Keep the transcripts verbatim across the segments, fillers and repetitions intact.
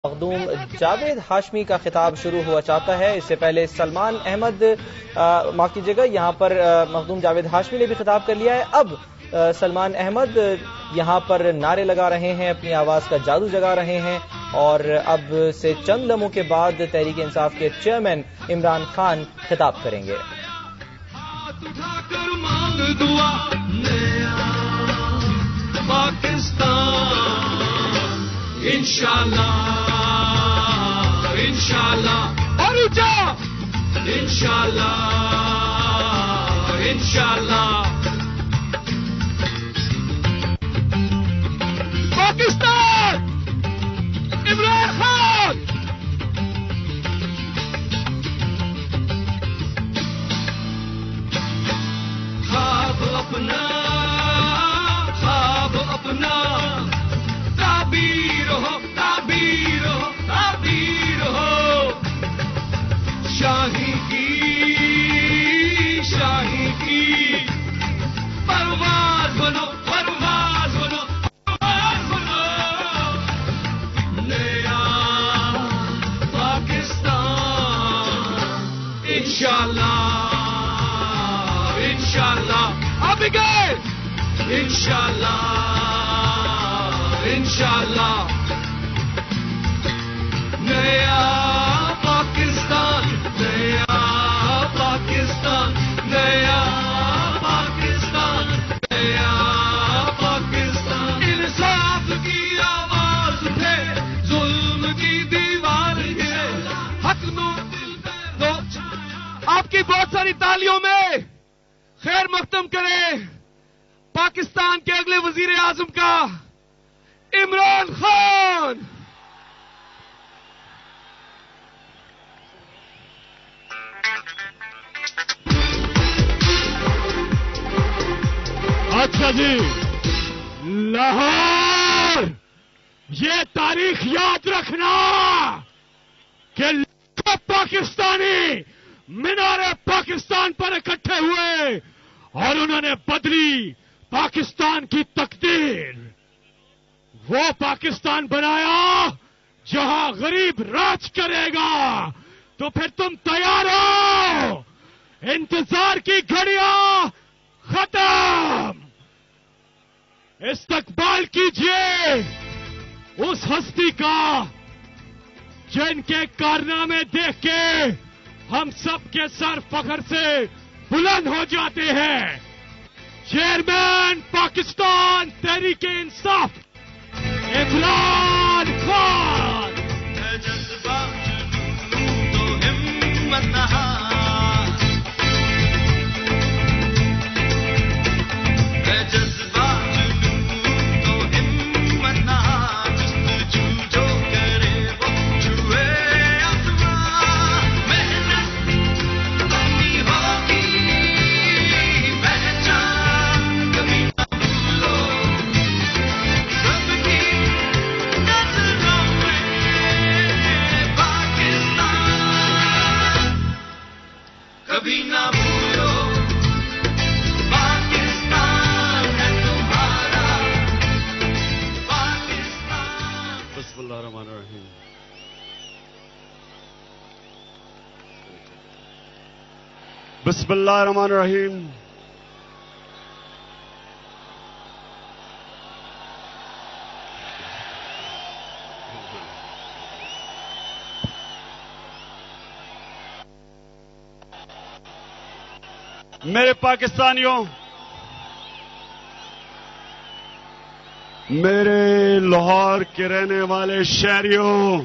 مخدوم جاوید ہاشمی کا خطاب شروع ہوا چاہتا ہے۔ اس سے پہلے سلمان احمد معاف کیجیے گا یہاں پر مخدوم جاوید ہاشمی نے بھی خطاب کر لیا ہے۔ اب سلمان احمد یہاں پر نعرے لگا رہے ہیں، اپنی آواز کا جادو جگا رہے ہیں، اور اب سے چند لمحوں کے بعد تحریک انصاف کے چیئرمین عمران خان خطاب کریں گے۔ انشاءاللہ انشاءاللہ اور اونچا انشاءاللہ انشاءاللہ پاکستان عمران خان خواب اپنا خواب اپنا تعبیر ہو تعبیر ہو تعبیر ہو شاہی کی شاہی کی پرواز بنو پرواز بنو پرواز بنو نیا پاکستان انشاءاللہ انشاءاللہ اب گئے انشاءاللہ انشاءاللہ نیا پاکستان نیا پاکستان نیا پاکستان نیا پاکستان انصاف کی آواز اٹھے ظلم کی دیوار گرے حق نو دل آپ کی بہت ساری تالیوں میں خیر مقدم کریں پاکستان کے اگلے وزیر اعظم کا عمران خان۔ اچھا جی، لاہور یہ تاریخ یاد رکھنا کہ لاکھوں پاکستانی مینار پاکستان پر اکٹھے ہوئے اور انہوں نے بدلی پاکستان کی تقدیر۔ وہ پاکستان بنایا جہاں غریب راج کرے گا، تو پھر تم تیار ہو؟ انتظار کی گھڑیاں ختم، استقبال کیجئے اس ہستی کا جن کے کارنامے دیکھ کے ہم سب کے سر فخر سے بلند ہو جاتے ہیں۔ چیئرمین پاکستان تحریک انصاف عمران خان۔ جذبہ تو ہمت نہا جذبہ تو ہمت نہا جستجو جو کرے وہ چھوئے آسمان۔ محنت اپنی ہوگی پہچان کبھی نہ بھولو سب کی نظروں میں پاکستان کبھی نہ بھولو پاکستان ہے تمہارا پاکستان۔ بسم اللہ الرحمن الرحیم۔ بسم اللہ الرحمن الرحیم۔ میرے پاکستانیوں، میرے لاہور کے رہنے والے شہریوں،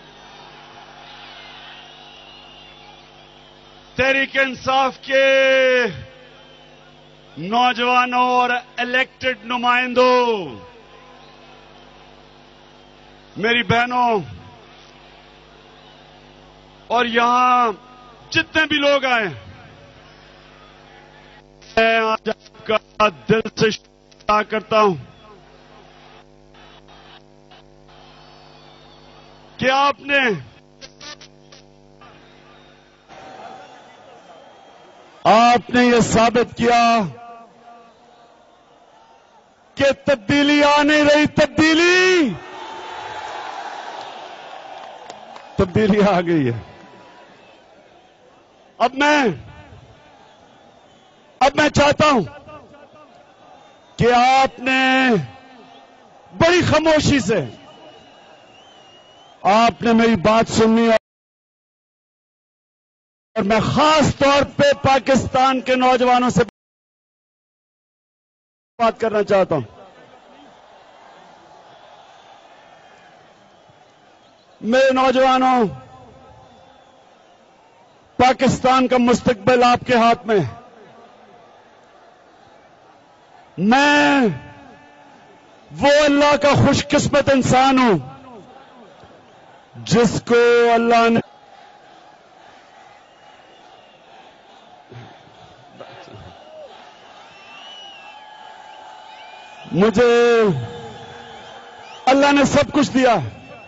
تحریک انصاف کے نوجوانوں اور الیکٹڈ نمائندوں، میری بہنوں، اور یہاں جتنے بھی لوگ آئے، میں آج آپ کا دل سے شکریہ کرتا ہوں کہ آپ نے آپ نے یہ ثابت کیا کہ تبدیلی آ نہیں رہی، تبدیلی تبدیلی آ گئی ہے. اب میں اب میں چاہتا ہوں کہ آپ نے بڑی خاموشی سے آپ نے میری بات سننی ہے، اور میں خاص طور پہ پاکستان کے نوجوانوں سے بات کرنا چاہتا ہوں. میرے نوجوانوں، پاکستان کا مستقبل آپ کے ہاتھ میں ہے. میں وہ اللہ کا خوش قسمت انسان ہوں جس کو اللہ نے مجھے اللہ نے سب کچھ دیا.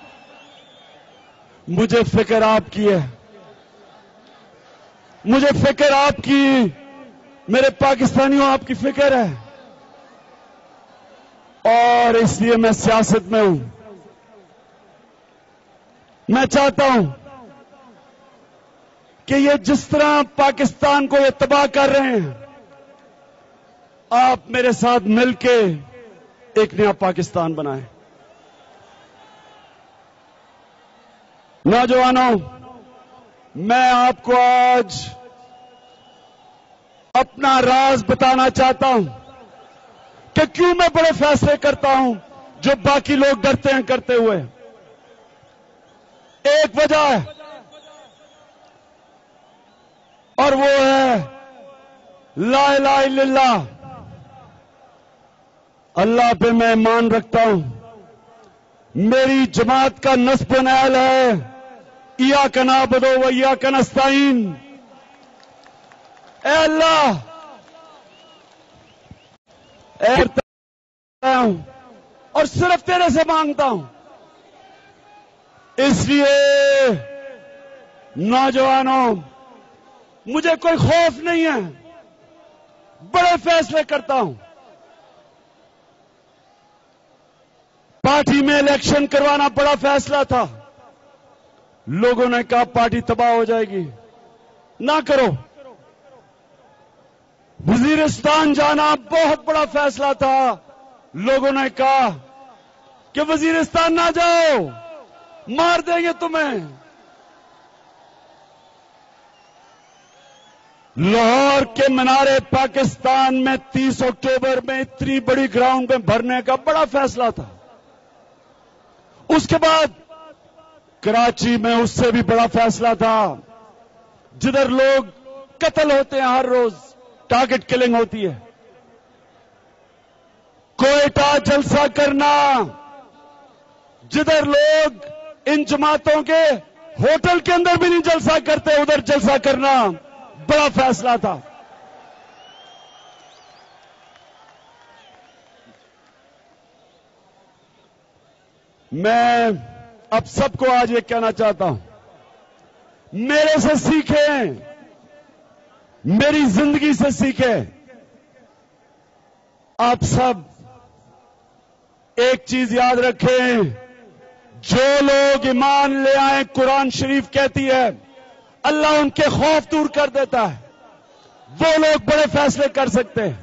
مجھے فکر آپ کی ہے، مجھے فکر آپ کی، میرے پاکستانیوں آپ کی فکر ہے، اور اس لیے میں سیاست میں ہوں. میں چاہتا ہوں کہ یہ جس طرح پاکستان کو یہ تباہ کر رہے ہیں، آپ میرے ساتھ مل کے ایک نیا پاکستان بنائیں. نوجوانوں، میں آپ کو آج اپنا راز بتانا چاہتا ہوں کہ کیوں میں بڑے فیصلے کرتا ہوں جو باقی لوگ ڈرتے ہیں کرتے ہوئے. ایک وجہ ہے، اور وہ ہے لا الہ الا اللہ. اللہ پہ میں ایمان رکھتا ہوں. میری جماعت کا نصب و نعل ہے ایاک نعبد و ایاک نستعین. اے اللہ، اے ہوں اور صرف تیرے سے مانگتا ہوں. اس لیے نوجوانوں، مجھے کوئی خوف نہیں ہے، بڑے فیصلے کرتا ہوں. پارٹی میں الیکشن کروانا بڑا فیصلہ تھا. لوگوں نے کہا پارٹی تباہ ہو جائے گی، نہ کرو. وزیرستان جانا بہت بڑا فیصلہ تھا. لوگوں نے کہا کہ وزیرستان نہ جاؤ، مار دیں گے تمہیں. لاہور کے منارے پاکستان میں تیس اکتوبر میں اتنی بڑی گراؤنڈ میں بھرنے کا بڑا فیصلہ تھا. اس کے بعد کراچی میں اس سے بھی بڑا فیصلہ تھا، جدھر لوگ قتل ہوتے ہیں، ہر روز ٹارگٹ کلنگ ہوتی ہے. کوئٹہ جلسہ کرنا، جدھر لوگ ان جماعتوں کے ہوٹل کے اندر بھی نہیں جلسہ کرتے، ادھر جلسہ کرنا بڑا فیصلہ تھا. میں اب سب کو آج یہ کہنا چاہتا ہوں، میرے سے سیکھیں، میری زندگی سے سیکھیں. آپ سب ایک چیز یاد رکھیں، جو لوگ ایمان لے آئیں، قرآن شریف کہتی ہے اللہ ان کے خوف دور کر دیتا ہے. وہ لوگ بڑے فیصلے کر سکتے ہیں.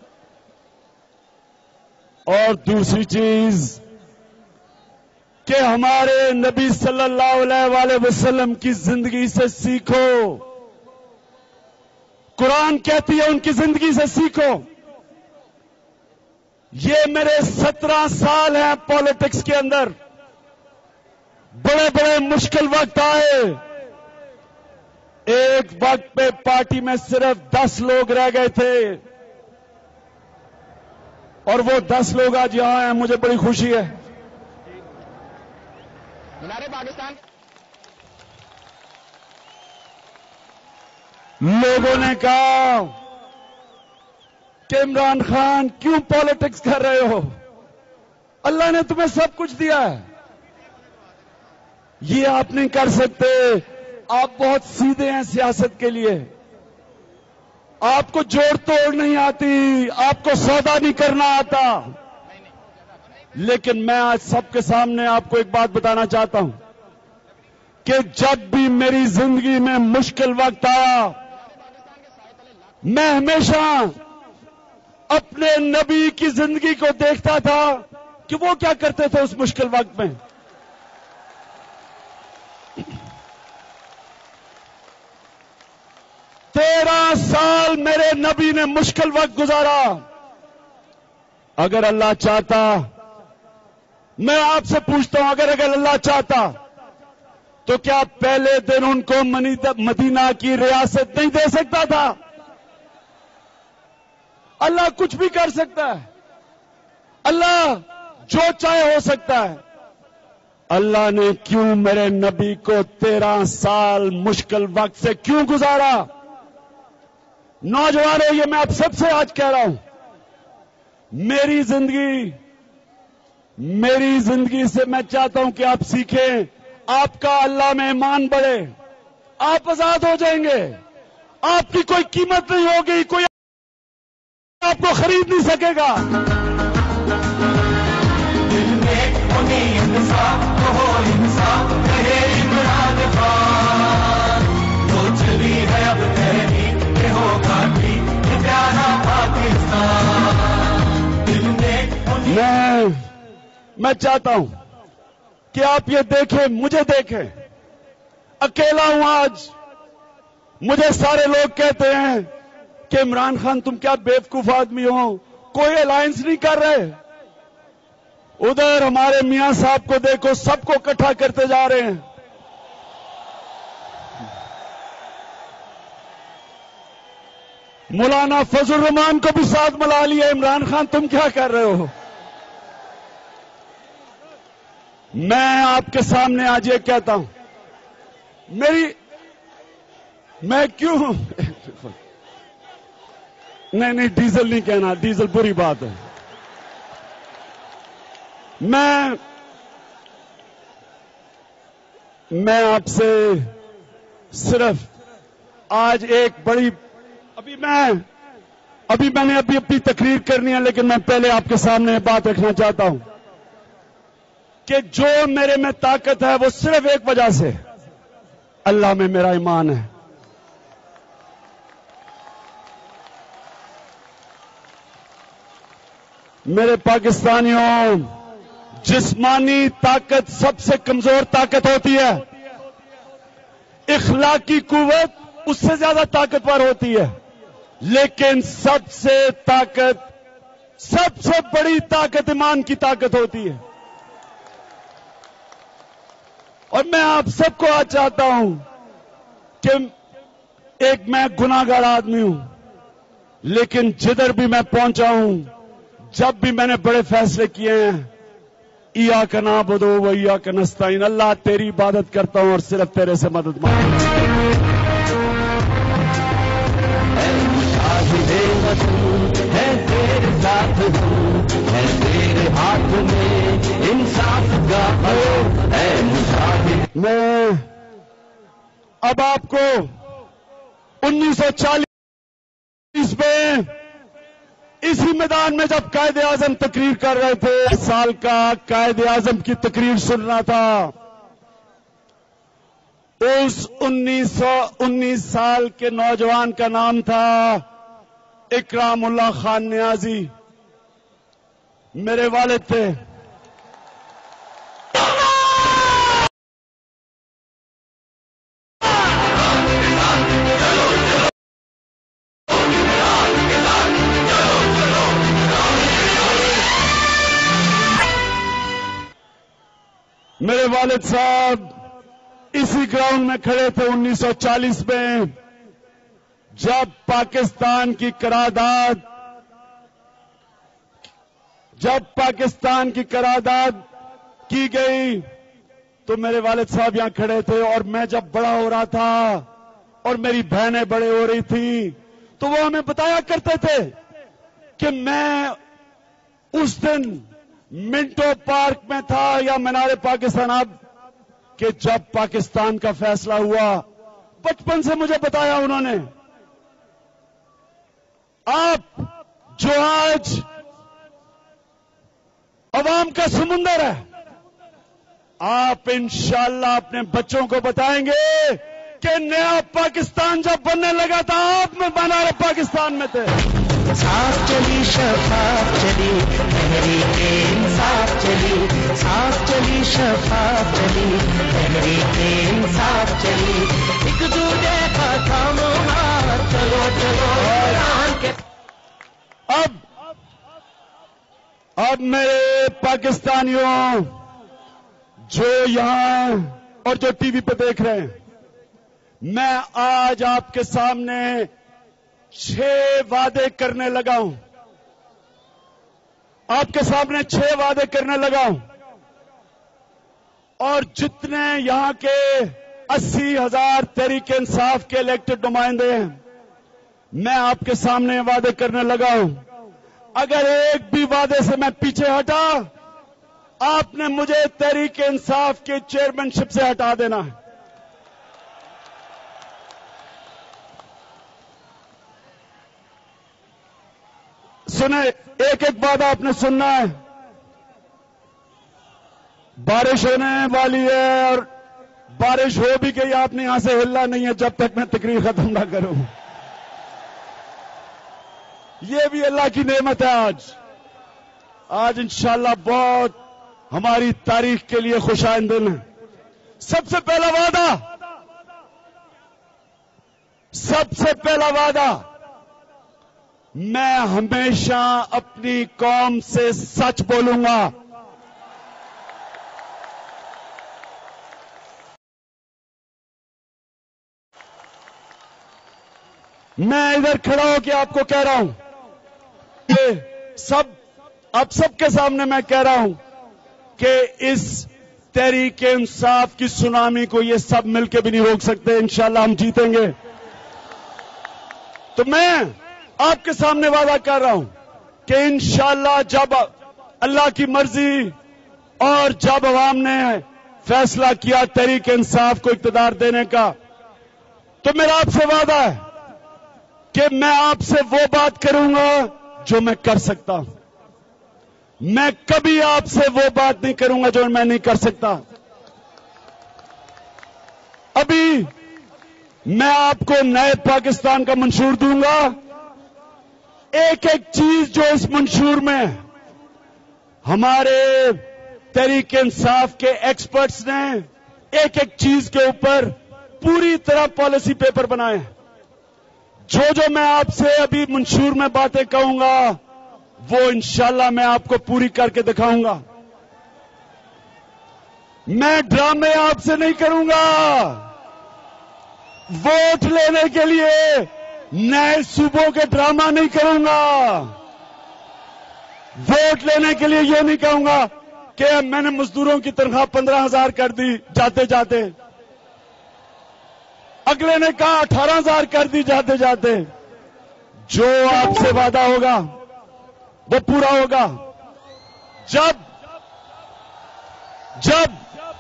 اور دوسری چیز کہ ہمارے نبی صلی اللہ علیہ وآلہ وسلم کی زندگی سے سیکھو. قرآن کہتی ہے ان کی زندگی سے سیکھو. یہ میرے سترہ سال ہیں پالیٹکس کے اندر. بڑے بڑے مشکل وقت آئے. ایک وقت پہ پارٹی میں صرف دس لوگ رہ گئے تھے، اور وہ دس لوگ آج یہاں ہیں. مجھے بڑی خوشی ہے. منارے پاکستان لوگوں نے کہا کہ عمران خان کیوں پالیٹکس کر رہے ہو؟ اللہ نے تمہیں سب کچھ دیا ہے، یہ آپ نہیں کر سکتے. آپ بہت سیدھے ہیں سیاست کے لیے. آپ کو جوڑ توڑ نہیں آتی، آپ کو سودا نہیں کرنا آتا. لیکن میں آج سب کے سامنے آپ کو ایک بات بتانا چاہتا ہوں. کہ جب بھی میری زندگی میں مشکل وقت آیا میں ہمیشہ اپنے نبی کی زندگی کو دیکھتا تھا کہ وہ کیا کرتے تھے اس مشکل وقت میں. تیرہ سال میرے نبی نے مشکل وقت گزارا. اگر اللہ چاہتا، میں آپ سے پوچھتا ہوں، اگر اگر اللہ چاہتا تو کیا پہلے دن ان کو مدینہ کی ریاست نہیں دے سکتا تھا؟ اللہ کچھ بھی کر سکتا ہے. اللہ جو چاہے ہو سکتا ہے. اللہ نے کیوں میرے نبی کو تیرہ سال مشکل وقت سے کیوں گزارا؟ نوجوانوں، یہ میں آپ سب سے آج کہہ رہا ہوں، میری زندگی میری زندگی سے میں چاہتا ہوں کہ آپ سیکھیں. آپ کا اللہ میں ایمان بڑھے، آپ آزاد ہو جائیں گے. آپ کی کوئی قیمت نہیں ہوگی، کوئی آپ کو خرید نہیں سکے گا. دل میں ہونی انصاف تو ہو انصاف کہے عمران خان، تو چلی ہے اب تحریک کہ ہوگا ٹھیک یہ پیارا پاکستان. دل میں ہونی میں میں چاہتا ہوں کہ آپ یہ دیکھیں، مجھے دیکھیں. اکیلا ہوں آج. مجھے سارے لوگ کہتے ہیں کہ عمران خان تم کیا بیوقوف آدمی ہو، کوئی الائنس نہیں کر رہے. ادھر ہمارے میاں صاحب کو دیکھو، سب کو اکٹھا کرتے جا رہے ہیں. مولانا فضل الرحمان کو بھی ساتھ ملا لیا. عمران خان تم کیا کر رہے ہو؟ میں آپ کے سامنے آج یہ کہتا ہوں، میری میں کیوں نہیں نہیں ڈیزل نہیں کہنا، ڈیزل بری بات ہے. میں میں آپ سے صرف آج ایک بڑی ابھی میں ابھی میں نے ابھی اپنی تقریر کرنی ہے، لیکن میں پہلے آپ کے سامنے بات رکھنا چاہتا ہوں کہ جو میرے میں طاقت ہے وہ صرف ایک وجہ سے، اللہ میں میرا ایمان ہے. میرے پاکستانیوں، جسمانی طاقت سب سے کمزور طاقت ہوتی ہے، اخلاقی قوت اس سے زیادہ طاقتور ہوتی ہے، لیکن سب سے طاقت سب سے بڑی طاقت ایمان کی طاقت ہوتی ہے. اور میں آپ سب کو آج چاہتا ہوں کہ ایک میں گناہگار آدمی ہوں، لیکن جدھر بھی میں پہنچا ہوں، جب بھی میں نے بڑے فیصلے کیے ہیں، ایاک نعبد و ایاک نستعین، اللہ تیری عبادت کرتا ہوں اور صرف تیرے سے مدد مانگتا ہوں. ہے تیرے ساتھ ہوں، ہے تیرے ہاتھ میں انصاف کا حق ہے مجاہد. میں اب آپ کو انیس سو چالیس میں اسی میدان میں جب قائد اعظم تقریر کر رہے تھے، اس سال کا قائد اعظم کی تقریر سننا تھا. اس انیس سو انیس سال کے نوجوان کا نام تھا اکرام اللہ خان نیازی. میرے والد تھے. میرے والد صاحب اسی گراؤنڈ میں کھڑے تھے انیس سو چالیس میں، جب پاکستان کی قرارداد جب پاکستان کی قرارداد کی گئی تو میرے والد صاحب یہاں کھڑے تھے. اور میں جب بڑا ہو رہا تھا اور میری بہنیں بڑے ہو رہی تھیں تو وہ ہمیں بتایا کرتے تھے کہ میں اس دن منٹو پارک میں تھا یا مینار پاکستان اب کہ جب پاکستان کا فیصلہ ہوا. بچپن سے مجھے بتایا انہوں نے. آپ جو آج عوام کا سمندر ہے، آپ انشاءاللہ اپنے بچوں کو بتائیں گے کہ نیا پاکستان جب بننے لگا تھا آپ میں بنا رہے پاکستان میں تھے. صاف چلی شفاف چلی تحریک انصاف چلی صاف چلی شفاف چلی تحریک انصاف چلی ایک دوسرے کا تھامو ہاتھ چلو چلو قرآن کے. اب اب میرے پاکستانیوں جو یہاں اور جو ٹی وی پہ دیکھ رہے ہیں، میں آج آپ کے سامنے چھ وعدے کرنے لگا ہوں. آپ کے سامنے چھ وعدے کرنے لگا ہوں، اور جتنے یہاں کے اسی ہزار تحریک انصاف کے الیکٹڈ نمائندے ہیں، میں آپ کے سامنے وعدے کرنے لگا ہوں. اگر ایک بھی وعدے سے میں پیچھے ہٹا، آپ نے مجھے تحریک انصاف کے چیئرمین شپ سے ہٹا دینا ہے. سنیں، ایک ایک بات آپ نے سننا ہے. بارش ہونے والی ہے اور بارش ہو بھی گئی، آپ نے یہاں سے ہلنا نہیں ہے جب تک میں تقریر ختم نہ کروں. یہ بھی اللہ کی نعمت ہے. آج آج انشاءاللہ بہت ہماری تاریخ کے لیے خوشائند دن ہے. سب سے پہلا وعدہ سب سے پہلا وعدہ میں ہمیشہ اپنی قوم سے سچ بولوں گا. میں ادھر کھڑا ہو کے آپ کو کہہ رہا ہوں کہ سب اب سب کے سامنے میں کہہ رہا ہوں کہ اس تحریک انصاف کی سونامی کو یہ سب مل کے بھی نہیں روک سکتے. انشاءاللہ ہم جیتیں گے. تو میں آپ کے سامنے وعدہ کر رہا ہوں کہ انشاءاللہ جب اللہ کی مرضی اور جب عوام نے فیصلہ کیا تحریک انصاف کو اقتدار دینے کا، تو میرا آپ سے وعدہ ہے کہ میں آپ سے وہ بات کروں گا جو میں کر سکتا ہوں. میں کبھی آپ سے وہ بات نہیں کروں گا جو میں نہیں کر سکتا. ابھی میں آپ کو نئے پاکستان کا منشور دوں گا. ایک ایک چیز جو اس منشور میں ہمارے تحریک انصاف کے ایکسپرٹس نے ایک ایک چیز کے اوپر پوری طرح پالیسی پیپر بنائے ہیں. جو جو میں آپ سے ابھی منشور میں باتیں کہوں گا وہ انشاءاللہ میں آپ کو پوری کر کے دکھاؤں گا. میں ڈرامے آپ سے نہیں کروں گا. ووٹ لینے کے لیے نئے صوبوں کے ڈرامہ نہیں کروں گا. ووٹ لینے کے لیے یہ نہیں کہوں گا کہ میں نے مزدوروں کی تنخواہ پندرہ ہزار کر دی جاتے جاتے، اگلے نے کہا اٹھارہ ہزار کر دی جاتے جاتے. جو آپ سے وعدہ ہوگا وہ پورا ہوگا. جب جب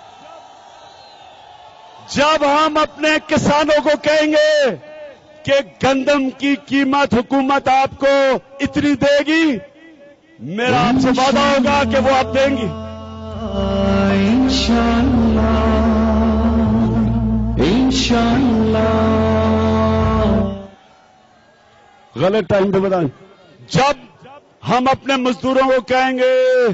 جب ہم اپنے کسانوں کو کہیں گے کہ گندم کی قیمت حکومت آپ کو اتنی دے گی، میرا آپ سے وعدہ ہوگا کہ وہ آپ دیں گی. انشاءاللہ انشاءاللہ. غلط ٹائم پہ بتائیں. جب ہم اپنے مزدوروں کو کہیں گے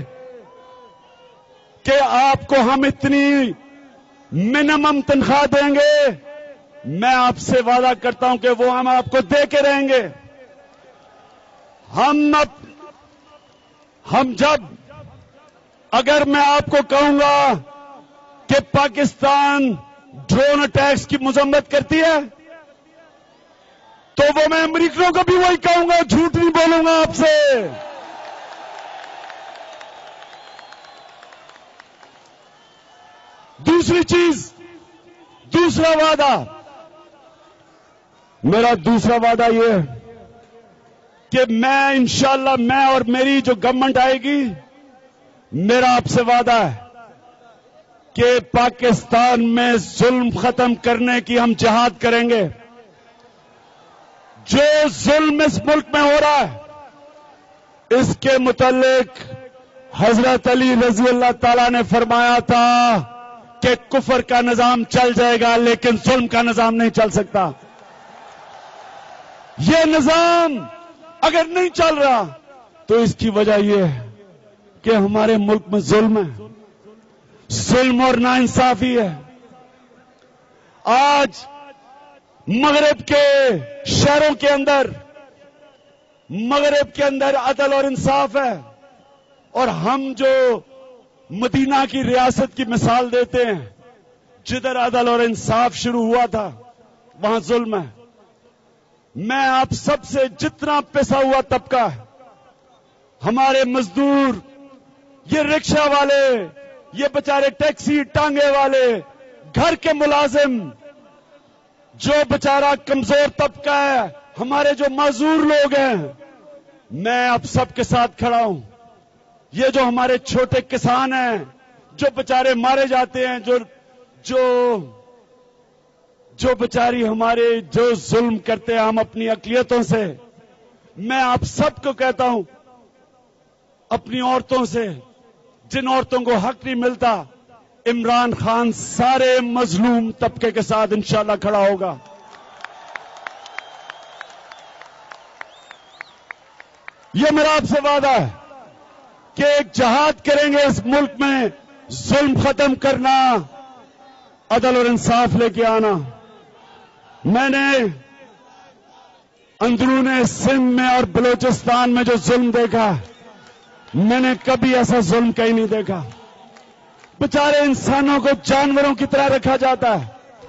کہ آپ کو ہم اتنی منیمم تنخواہ دیں گے، میں آپ سے وعدہ کرتا ہوں کہ وہ ہم آپ کو دے کے رہیں گے. ہم اب ہم جب اگر میں آپ کو کہوں گا کہ پاکستان ڈرون اٹیکس کی مذمت کرتی ہے، تو وہ میں امریکنوں کو بھی وہی کہوں گا، جھوٹ نہیں بولوں گا آپ سے. دوسری چیز، دوسرا وعدہ، میرا دوسرا وعدہ یہ ہے کہ میں انشاءاللہ میں اور میری جو گورنمنٹ آئے گی، میرا آپ سے وعدہ ہے کہ پاکستان میں ظلم ختم کرنے کی ہم جہاد کریں گے. جو ظلم اس ملک میں ہو رہا ہے، اس کے متعلق حضرت علی رضی اللہ تعالیٰ نے فرمایا تھا کہ کفر کا نظام چل جائے گا لیکن ظلم کا نظام نہیں چل سکتا. یہ نظام اگر نہیں چل رہا تو اس کی وجہ یہ ہے کہ ہمارے ملک میں ظلم ہے, ظلم اور ناانصافی ہے. آج مغرب کے شہروں کے اندر مغرب کے اندر عدل اور انصاف ہے, اور ہم جو مدینہ کی ریاست کی مثال دیتے ہیں جدھر عدل اور انصاف شروع ہوا تھا وہاں ظلم ہے. میں آپ سب سے جتنا پسا ہوا طبقہ ہے, ہمارے مزدور, یہ رکشہ والے, یہ بیچارے ٹیکسی ٹانگے والے, گھر کے ملازم, جو بیچارہ کمزور طبقہ ہے, ہمارے جو معذور لوگ ہیں, میں آپ سب کے ساتھ کھڑا ہوں. یہ جو ہمارے چھوٹے کسان ہیں جو بیچارے مارے جاتے ہیں, جو جو جو بیچاری ہمارے جو ظلم کرتے ہیں ہم اپنی اقلیتوں سے, میں آپ سب کو کہتا ہوں اپنی عورتوں سے, جن عورتوں کو حق نہیں ملتا, عمران خان سارے مظلوم طبقے کے ساتھ انشاءاللہ کھڑا ہوگا. یہ میرا آپ سے وعدہ ہے کہ ایک جہاد کریں گے اس ملک میں, ظلم ختم کرنا, عدل اور انصاف لے کے آنا. میں نے اندرون سندھ میں اور بلوچستان میں جو ظلم دیکھا, میں نے کبھی ایسا ظلم کہیں نہیں دیکھا. بیچارے انسانوں کو جانوروں کی طرح رکھا جاتا ہے.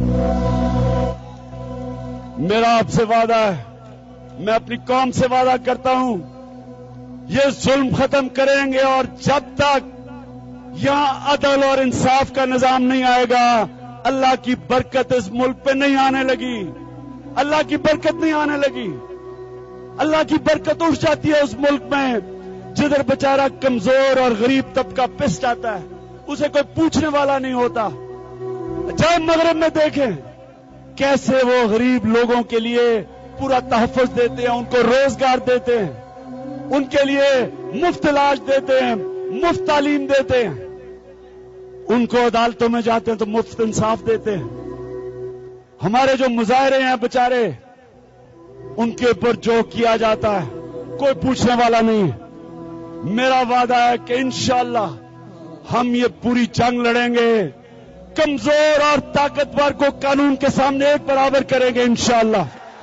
میرا آپ سے وعدہ ہے, میں اپنی قوم سے وعدہ کرتا ہوں, یہ ظلم ختم کریں گے, اور جب تک یہاں عدل اور انصاف کا نظام نہیں آئے گا اللہ کی برکت اس ملک پہ نہیں آنے لگی. اللہ کی برکت نہیں آنے لگی. اللہ کی برکت اٹھ جاتی ہے اس ملک میں جدھر بیچارہ کمزور اور غریب طبقہ پس جاتا ہے, اسے کوئی پوچھنے والا نہیں ہوتا. جب مغرب میں دیکھیں کیسے وہ غریب لوگوں کے لیے پورا تحفظ دیتے ہیں, ان کو روزگار دیتے ہیں, ان کے لیے مفت علاج دیتے ہیں, مفت تعلیم دیتے ہیں, ان کو عدالتوں میں جاتے ہیں تو مفت انصاف دیتے ہیں. ہمارے جو مظاہرے ہیں بیچارے, ان کے اوپر جو کیا جاتا ہے کوئی پوچھنے والا نہیں ہے. میرا وعدہ ہے کہ انشاءاللہ ہم یہ پوری جنگ لڑیں گے, کمزور اور طاقتور کو قانون کے سامنے ایک برابر کریں گے انشاءاللہ.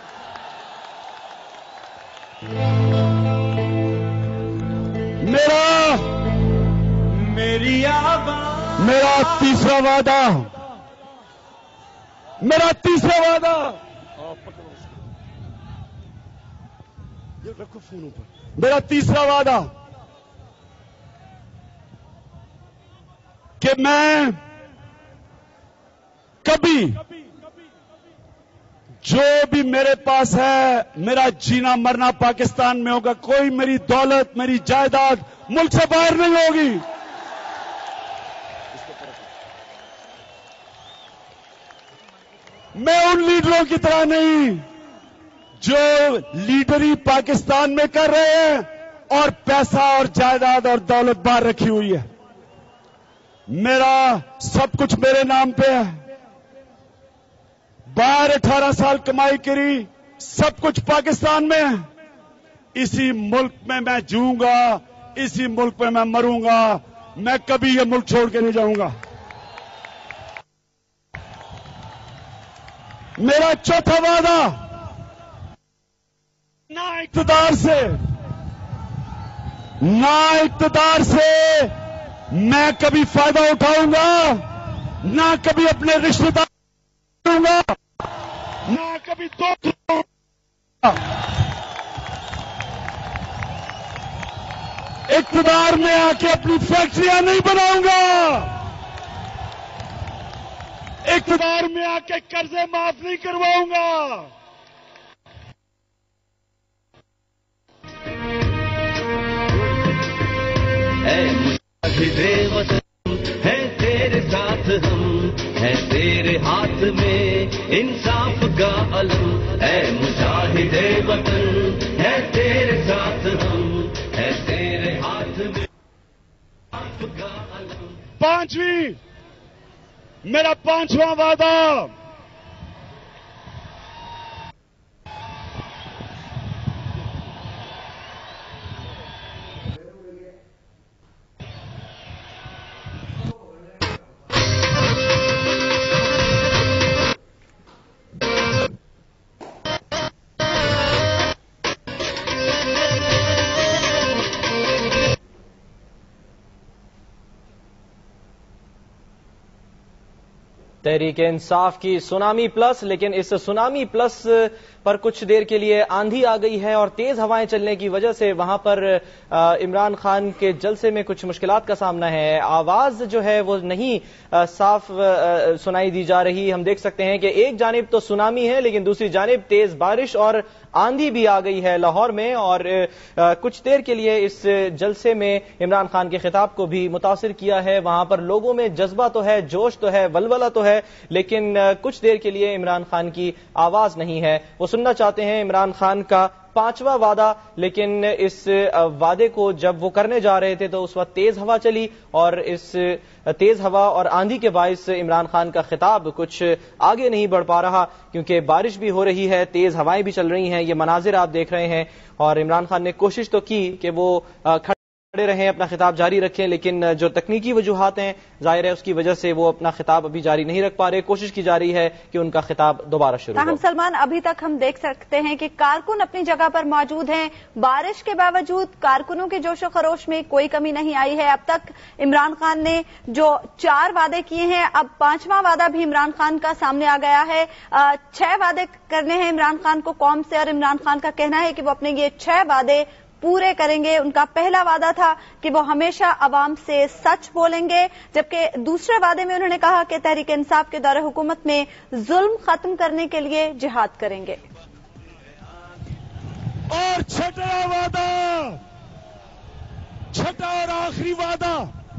میرا میری آواز, میرا تیسرا وعدہ میرا تیسرا وعدہ رکھو فون پر. میرا تیسرا وعدہ کہ میں کبھی جو بھی میرے پاس ہے, میرا جینا مرنا پاکستان میں ہوگا. کوئی میری دولت, میری جائیداد ملک سے باہر نہیں ہوگی. میں ان لیڈروں کی طرح نہیں جو لیڈری پاکستان میں کر رہے ہیں اور پیسہ اور جائیداد اور دولت باہر رکھی ہوئی ہے. میرا سب کچھ میرے نام پہ ہے. باہر اٹھارہ سال کمائی کری, سب کچھ پاکستان میں ہے. اسی ملک میں میں جیوں گا, اسی ملک میں میں مروں گا. میں کبھی یہ ملک چھوڑ کے نہیں جاؤں گا. میرا چوتھا وعدہ, نہ اقتدار سے نہ اقتدار سے میں کبھی فائدہ اٹھاؤں گا, نہ کبھی اپنے رشتے دار کروں گا, نہ کبھی دوست کروں گا. اقتدار میں آ کے اپنی فیکٹریاں نہیں بناؤں گا. اقتدار میں آ کے قرضے معاف نہیں کرواؤں گا. اے مجاہد وطن ہے تیرے ساتھ ہم, ہے تیرے ہاتھ میں انصاف کا علم. اے مجاہد وطن ہے تیرے ساتھ ہم, ہے تیرے ہاتھ میں انصاف کا علم. پانچویں میرا پانچواں وعدہ تحریک انصاف کی سونامی پلس، لیکن اس سونامی پلس پر کچھ دیر کے لیے آندھی آ گئی ہے اور تیز ہوائیں چلنے کی وجہ سے وہاں پر عمران خان کے جلسے میں کچھ مشکلات کا سامنا ہے. آواز جو ہے وہ نہیں صاف سنائی دی جا رہی. ہم دیکھ سکتے ہیں کہ ایک جانب تو سونامی ہے لیکن دوسری جانب تیز بارش اور آندھی بھی آ گئی ہے لاہور میں، اور کچھ دیر کے لیے اس جلسے میں عمران خان کے خطاب کو بھی متاثر کیا ہے. وہاں پر لوگوں میں جذبہ تو ہے، جوش تو ہے، ولولہ تو ہے، لیکن کچھ دیر کے لیے عمران خان کی آواز نہیں ہے. وہ سننا چاہتے ہیں عمران خان کا پانچواں وعدہ، لیکن اس وعدے کو جب وہ کرنے جا رہے تھے تو اس وقت تیز ہوا چلی اور اس تیز ہوا اور آندھی کے باعث عمران خان کا خطاب کچھ آگے نہیں بڑھ پا رہا، کیونکہ بارش بھی ہو رہی ہے، تیز ہوائیں بھی چل رہی ہیں. یہ مناظر آپ دیکھ رہے ہیں، اور عمران خان نے کوشش تو کی کہ وہ کھڑے رہیں، اپنا خطاب جاری رکھیں، لیکن جو تکنیکی وجوہات ہیں ظاہر ہے اس کی وجہ سے وہ اپنا خطاب ابھی جاری نہیں رکھ پا رہے. کوشش کی جا رہی ہے کہ ان کا خطاب دوبارہ شروع ہو. ہم سلمان ابھی تک ہم دیکھ سکتے ہیں کہ کارکن اپنی جگہ پر موجود ہیں. بارش کے باوجود کارکنوں کے جوش و خروش میں کوئی کمی نہیں آئی ہے. اب تک عمران خان نے جو چار وعدے کیے ہیں، اب پانچواں وعدہ بھی عمران خان کا سامنے آ گیا ہے. چھ وعدے کرنے ہیں عمران خان کو قوم سے، اور عمران خان کا کہنا ہے کہ وہ اپنے یہ چھ وعدے پورے کریں گے. ان کا پہلا وعدہ تھا کہ وہ ہمیشہ عوام سے سچ بولیں گے، جبکہ دوسرے وعدے میں انہوں نے کہا کہ تحریک انصاف کے دور حکومت میں ظلم ختم کرنے کے لیے جہاد کریں گے. اور چھٹا وعدہ، چھٹا اور آخری وعدہ،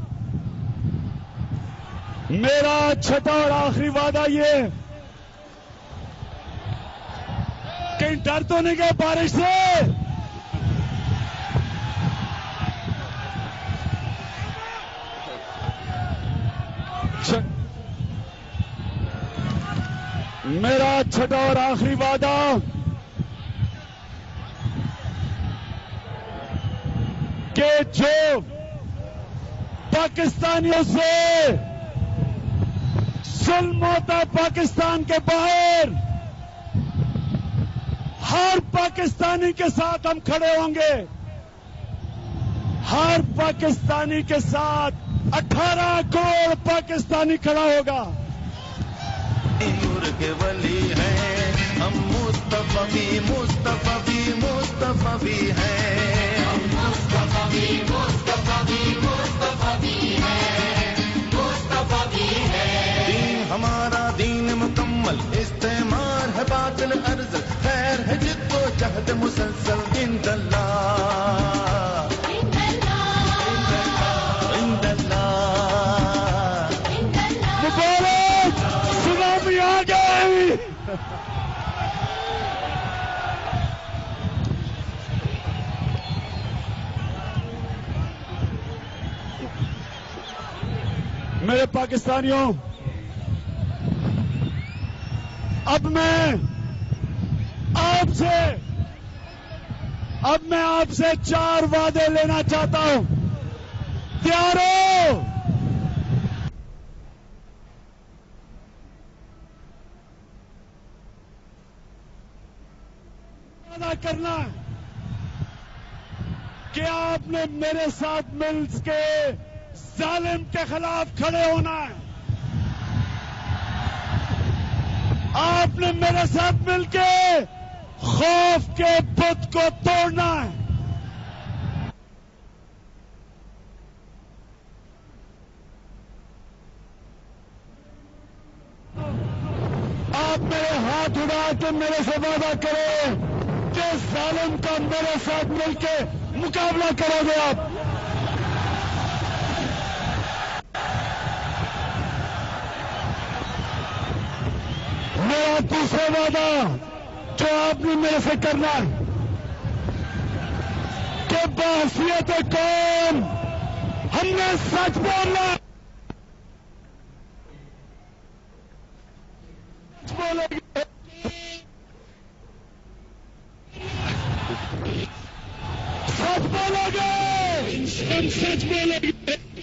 میرا چھٹا اور آخری وعدہ یہ کہیں ڈر تو نہیں گئے بارش سے؟ میرا چھٹا اور آخری وعدہ کہ جو پاکستانیوں سے ظلم ہوتا پاکستان کے باہر، ہر پاکستانی کے ساتھ ہم کھڑے ہوں گے. ہر پاکستانی کے ساتھ اٹھارہ کروڑ پاکستانی کھڑا ہوگا. نور کے ولی ہیں ہم، مصطفیٰ بھی مصطفیٰ بھی مصطفیٰ بھی ہیں، ہم مصطفیٰ بھی مصطفیٰ بھی مصطفیٰ بھی ہیں، مصطفیٰ بھی ہیں. دین ہمارا دین مکمل، استعمار ہے باطل ارض، خیر ہے جد و جہد مسلسل. عند اللہ آ گئی. میرے پاکستانیوں، اب میں آپ سے اب میں آپ سے چار وعدے لینا چاہتا ہوں. تیار ہو؟ کرنا کہ آپ نے میرے ساتھ مل کے ظالم کے خلاف کھڑے ہونا ہے. آپ نے میرے ساتھ مل کے خوف کے بت کو توڑنا ہے. آپ میرے ہاتھ اڑا کے میرے سے وعدہ کریں کہ ظالم کا میرے ساتھ مل کے مقابلہ کرو گے. آپ میرا دوسرا وعدہ جو آپ نے میرے سے کرنا ہے کہ بحثیت قوم ہم نے سچ بولنا. بولو گے ہم سچ بولیں گے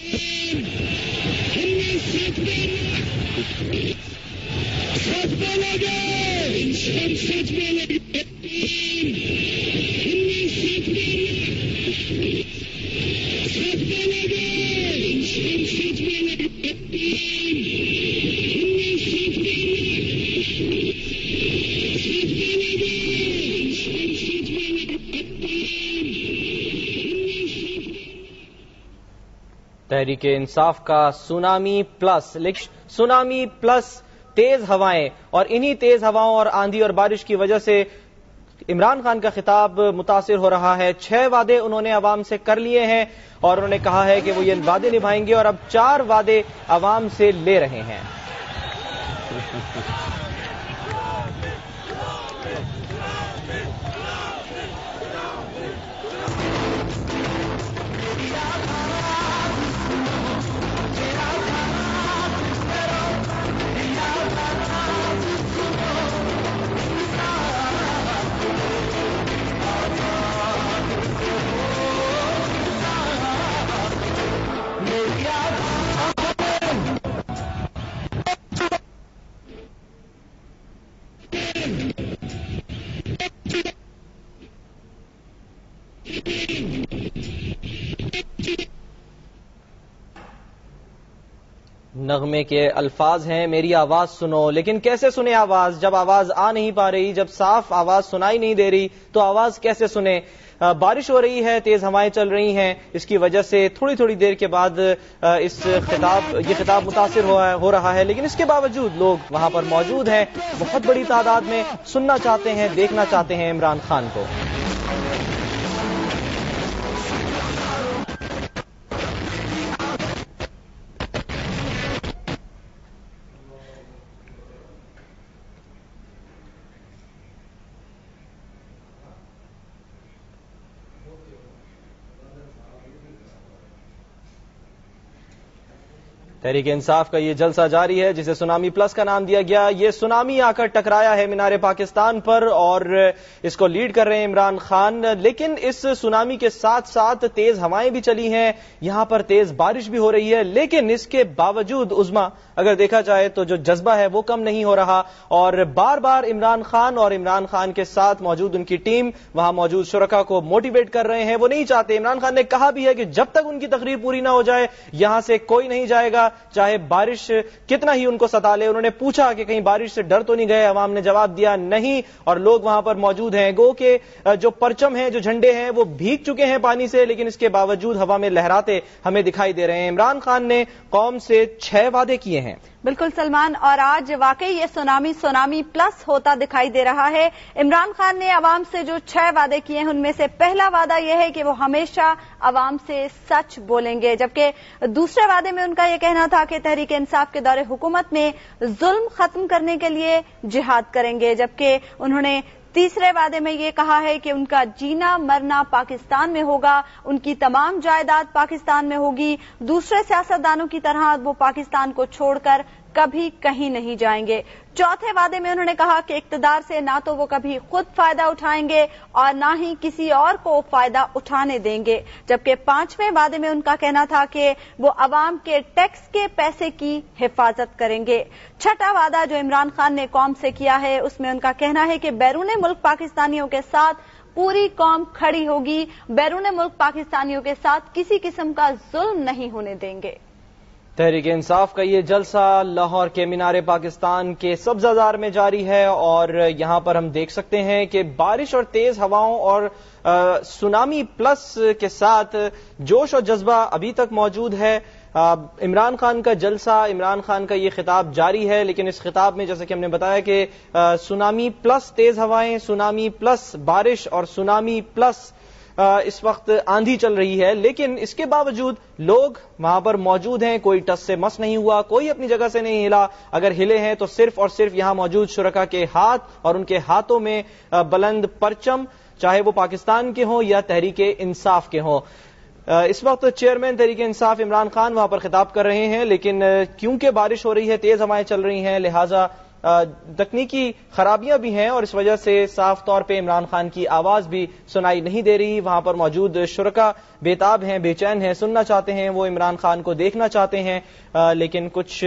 سچ بولو گے ہم سچ بولیں گے سچ بولو گے ہم سچ بولیں گے تحریک انصاف کا سونامی پلس سونامی پلس تیز ہوائیں، اور انہی تیز ہواؤں اور آندھی اور بارش کی وجہ سے عمران خان کا خطاب متاثر ہو رہا ہے۔ چھ وعدے انہوں نے عوام سے کر لیے ہیں اور انہوں نے کہا ہے کہ وہ یہ وعدے نبھائیں گے، اور اب چار وعدے عوام سے لے رہے ہیں۔ نغمے کے الفاظ ہیں میری آواز سنو، لیکن کیسے سنے آواز جب آواز آ نہیں پا رہی، جب صاف آواز سنائی نہیں دے رہی تو آواز کیسے سنے؟ بارش ہو رہی ہے، تیز ہوائیں چل رہی ہیں، اس کی وجہ سے تھوڑی تھوڑی دیر کے بعد اس خطاب یہ خطاب متاثر ہو رہا ہے، لیکن اس کے باوجود لوگ وہاں پر موجود ہیں، بہت بڑی تعداد میں سننا چاہتے ہیں، دیکھنا چاہتے ہیں عمران خان کو۔ تحریک انصاف کا یہ جلسہ جاری ہے جسے سونامی پلس کا نام دیا گیا۔ یہ سونامی آ کر ٹکرایا ہے مینار پاکستان پر اور اس کو لیڈ کر رہے ہیں عمران خان، لیکن اس سونامی کے ساتھ ساتھ تیز ہوائیں بھی چلی ہیں، یہاں پر تیز بارش بھی ہو رہی ہے، لیکن اس کے باوجود عظما اگر دیکھا جائے تو جو جذبہ ہے وہ کم نہیں ہو رہا، اور بار بار عمران خان اور عمران خان کے ساتھ موجود ان کی ٹیم وہاں موجود شرکا کو موٹیویٹ کر رہے ہیں۔ وہ نہیں چاہتے، عمران خان نے کہا بھی ہے کہ جب تک ان کی تقریر پوری نہ ہو جائے یہاں سے کوئی نہیں جائے گا، چاہے بارش کتنا ہی ان کو ستا لے۔ انہوں نے پوچھا کہ کہیں بارش سے ڈر تو نہیں گئے، عوام نے جواب دیا نہیں، اور لوگ وہاں پر موجود ہیں، گو کہ جو پرچم ہیں جو جھنڈے ہیں وہ بھیگ چکے ہیں پانی سے، لیکن اس کے باوجود ہوا میں لہراتے ہمیں دکھائی دے رہے ہیں۔ عمران خان نے قوم سے چھ وعدے کیے ہیں۔ بالکل سلمان، اور آج واقعی یہ سونامی سونامی پلس ہوتا دکھائی دے رہا ہے۔ عمران خان نے عوام سے جو چھ وعدے کیے ہیں ان میں سے پہلا وعدہ یہ ہے کہ وہ ہمیشہ عوام سے سچ بولیں گے، جبکہ دوسرے وعدے میں ان کا یہ کہنا تھا کہ تحریک انصاف کے دور حکومت میں ظلم ختم کرنے کے لیے جہاد کریں گے، جبکہ انہوں نے تیسرے وعدے میں یہ کہا ہے کہ ان کا جینا مرنا پاکستان میں ہوگا، ان کی تمام جائیداد پاکستان میں ہوگی، دوسرے سیاستدانوں کی طرح وہ پاکستان کو چھوڑ کر کبھی کہیں نہیں جائیں گے۔ چوتھے وعدے میں انہوں نے کہا کہ اقتدار سے نہ تو وہ کبھی خود فائدہ اٹھائیں گے اور نہ ہی کسی اور کو فائدہ اٹھانے دیں گے، جبکہ پانچویں وعدے میں ان کا کہنا تھا کہ وہ عوام کے ٹیکس کے پیسے کی حفاظت کریں گے۔ چھٹا وعدہ جو عمران خان نے قوم سے کیا ہے اس میں ان کا کہنا ہے کہ بیرون ملک پاکستانیوں کے ساتھ پوری قوم کھڑی ہوگی، بیرون ملک پاکستانیوں کے ساتھ کسی قسم کا ظلم نہیں ہونے دیں گے۔ تحریک انصاف کا یہ جلسہ لاہور کے مینار پاکستان کے سبزہ زار میں جاری ہے، اور یہاں پر ہم دیکھ سکتے ہیں کہ بارش اور تیز ہواؤں اور سونامی پلس کے ساتھ جوش اور جذبہ ابھی تک موجود ہے۔ عمران خان کا جلسہ، عمران خان کا یہ خطاب جاری ہے، لیکن اس خطاب میں جیسے کہ ہم نے بتایا کہ سونامی پلس تیز ہوائیں، سونامی پلس بارش اور سونامی پلس اس وقت آندھی چل رہی ہے، لیکن اس کے باوجود لوگ وہاں پر موجود ہیں، کوئی ٹس سے مس نہیں ہوا، کوئی اپنی جگہ سے نہیں ہلا، اگر ہلے ہیں تو صرف اور صرف یہاں موجود شرکا کے ہاتھ اور ان کے ہاتھوں میں بلند پرچم، چاہے وہ پاکستان کے ہوں یا تحریک انصاف کے ہوں۔ اس وقت چیئرمین تحریک انصاف عمران خان وہاں پر خطاب کر رہے ہیں، لیکن کیونکہ بارش ہو رہی ہے، تیز ہوائیں چل رہی ہیں، لہٰذا تکنیکی خرابیاں بھی ہیں اور اس وجہ سے صاف طور پہ عمران خان کی آواز بھی سنائی نہیں دے رہی. وہاں پر موجود شرکا بےتاب ہیں, بے چین ہیں, سننا چاہتے ہیں, وہ عمران خان کو دیکھنا چاہتے ہیں, لیکن کچھ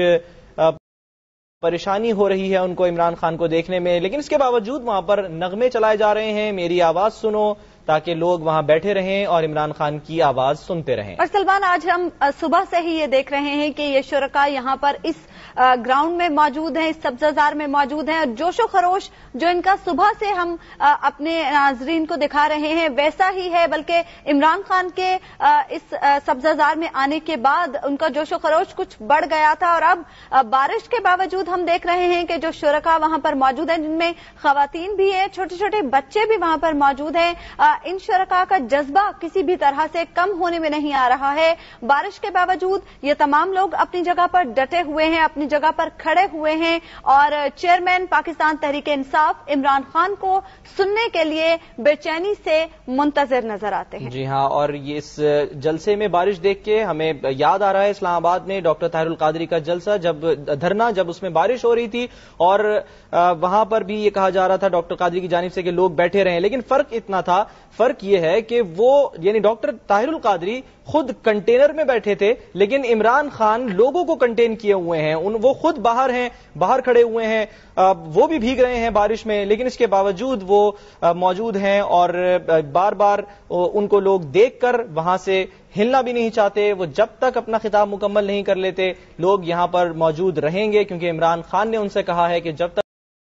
پریشانی ہو رہی ہے ان کو عمران خان کو دیکھنے میں. لیکن اس کے باوجود وہاں پر نغمے چلائے جا رہے ہیں, میری آواز سنو, تاکہ لوگ وہاں بیٹھے رہیں اور عمران خان کی آواز سنتے رہیں. اور سلمان, آج ہم صبح سے ہی یہ دیکھ رہے ہیں کہ یہ شرکا یہاں پر اس گراؤنڈ میں موجود ہیں, اس سبزہ میں موجود ہیں, اور جوش و خروش جو ان کا صبح سے ہم اپنے ناظرین کو دکھا رہے ہیں ویسا ہی ہے, بلکہ عمران خان کے اس سبزہ میں آنے کے بعد ان کا جوش و خروش کچھ بڑھ گیا تھا. اور اب بارش کے باوجود ہم دیکھ رہے ہیں کہ جو شرکا وہاں پر موجود ہیں, جن میں خواتین بھی ہیں, چھوٹے چھوٹے بچے بھی وہاں پر موجود ہیں, ان شرکا کا جذبہ کسی بھی طرح سے کم ہونے میں نہیں آ رہا ہے. بارش کے باوجود یہ تمام لوگ اپنی جگہ پر ڈٹے ہوئے ہیں, اپنی جگہ پر کھڑے ہوئے ہیں, اور چیئرمین پاکستان تحریک انصاف عمران خان کو سننے کے لیے بے چینی سے منتظر نظر آتے ہیں. جی ہاں, اور یہ اس جلسے میں بارش دیکھ کے ہمیں یاد آ رہا ہے اسلام آباد میں ڈاکٹر طاہر القادری کا جلسہ, جب دھرنا, جب اس میں بارش ہو رہی تھی اور وہاں پر بھی یہ کہا جا رہا تھا ڈاکٹر قادری کی جانب سے کہ لوگ بیٹھے رہیں, لیکن فرق اتنا تھا, فرق یہ ہے کہ وہ یعنی ڈاکٹر طاہر القادری خود کنٹینر میں بیٹھے تھے, لیکن عمران خان لوگوں کو کنٹین کیے ہوئے ہیں, ان وہ خود باہر ہیں, باہر کھڑے ہوئے ہیں, وہ بھی بھیگ رہے ہیں بارش میں, لیکن اس کے باوجود وہ موجود ہیں اور بار بار ان کو لوگ دیکھ کر وہاں سے ہلنا بھی نہیں چاہتے. وہ جب تک اپنا خطاب مکمل نہیں کر لیتے لوگ یہاں پر موجود رہیں گے, کیونکہ عمران خان نے ان سے کہا ہے کہ جب تک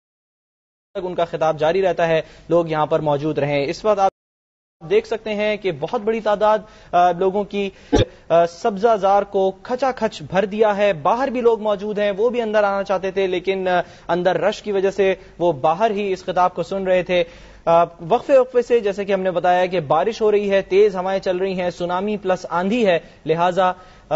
ان کا خطاب جاری رہتا ہے لوگ یہاں پر موجود رہیں. اس وقت آپ دیکھ سکتے ہیں کہ بہت بڑی تعداد لوگوں کی سبزہ زار کو کھچا کھچ بھر دیا ہے. باہر بھی لوگ موجود ہیں, وہ بھی اندر آنا چاہتے تھے, لیکن اندر رش کی وجہ سے وہ باہر ہی اس خطاب کو سن رہے تھے. وقفے وقفے سے جیسے کہ ہم نے بتایا کہ بارش ہو رہی ہے, تیز ہوائیں چل رہی ہیں, سونامی پلس آندھی ہے, لہٰذا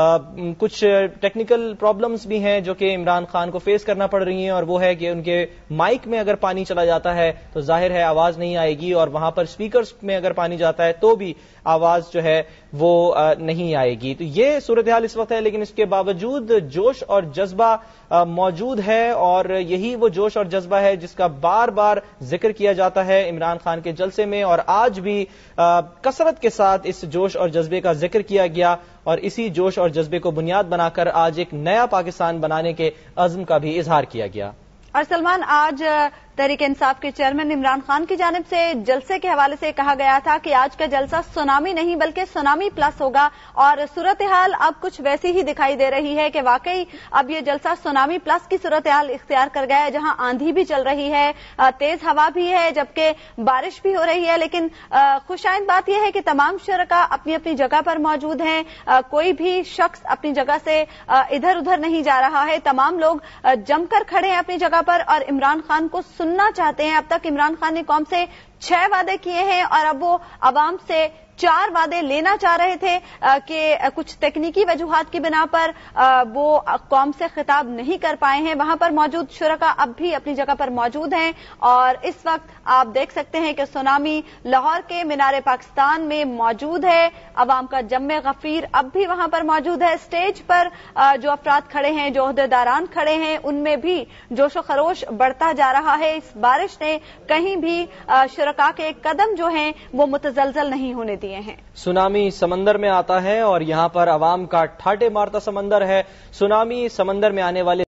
کچھ ٹیکنیکل پرابلمز بھی ہیں جو کہ عمران خان کو فیس کرنا پڑ رہی ہیں, اور وہ ہے کہ ان کے مائک میں اگر پانی چلا جاتا ہے تو ظاہر ہے آواز نہیں آئے گی, اور وہاں پر سپیکرز میں اگر پانی جاتا ہے تو بھی آواز جو ہے وہ نہیں آئے گی. تو یہ صورتحال اس وقت ہے, لیکن اس کے باوجود جوش اور جذبہ موجود ہے, اور یہی وہ جوش اور جذبہ ہے جس کا بار بار ذکر کیا جاتا ہے عمران خان کے جلسے میں, اور آج بھی کثرت کے ساتھ اس جوش اور جذبے کا ذکر کیا گیا, اور اسی جوش اور جذبے کو بنیاد بنا کر آج ایک نیا پاکستان بنانے کے عزم کا بھی اظہار کیا گیا. اور سلمان, آج تحریک انصاف کے چیئرمین عمران خان کی جانب سے جلسے کے حوالے سے کہا گیا تھا کہ آج کا جلسہ سونامی نہیں بلکہ سونامی پلس ہوگا, اور صورتحال اب کچھ ویسی ہی دکھائی دے رہی ہے کہ واقعی اب یہ جلسہ سونامی پلس کی صورتحال اختیار کر گیا ہے, جہاں آندھی بھی چل رہی ہے, تیز ہوا بھی ہے, جبکہ بارش بھی ہو رہی ہے. لیکن خوش آئند بات یہ ہے کہ تمام شرکا اپنی اپنی جگہ پر موجود ہیں, کوئی بھی شخص اپنی جگہ سے ادھر ادھر نہیں جا رہا ہے, تمام لوگ جم کر کھڑے ہیں اپنی جگہ پر اور عمران خان کو سننا چاہتے ہیں. اب تک عمران خان نے قوم سے چھ وعدے کیے ہیں, اور اب وہ عوام سے چار وعدے لینا چاہ رہے تھے کہ کچھ تکنیکی وجوہات کی بنا پر وہ قوم سے خطاب نہیں کر پائے ہیں. وہاں پر موجود شرکا اب بھی اپنی جگہ پر موجود ہیں, اور اس وقت آپ دیکھ سکتے ہیں کہ سونامی لاہور کے مینار پاکستان میں موجود ہے. عوام کا جم غفیر اب بھی وہاں پر موجود ہے. اسٹیج پر جو افراد کھڑے ہیں, جو عہدیداران کھڑے ہیں, ان میں بھی جوش و خروش بڑھتا جا رہا ہے. اس بارش نے کہیں بھی شرکا کے قدم جو ہیں وہ متزلزل نہیں ہونے دیے ہیں. سونامی سمندر میں آتا ہے اور یہاں پر عوام کا ٹھاٹے مارتا سمندر ہے. سونامی سمندر میں آنے والے